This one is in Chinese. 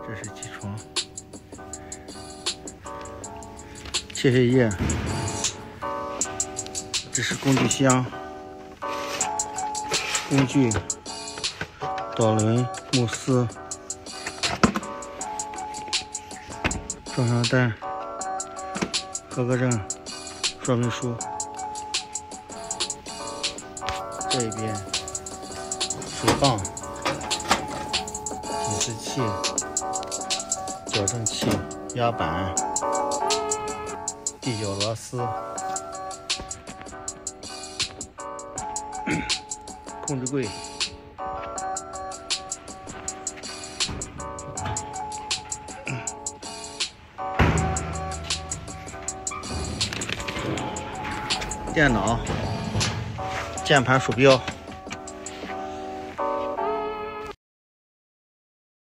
这是机床，切碎液，这是工具箱，工具、导轮、木丝、装箱单、合格证、说明书。这一边水泵、警示器、矫正器、压板、地脚螺丝、控制柜、电脑、键盘、鼠标。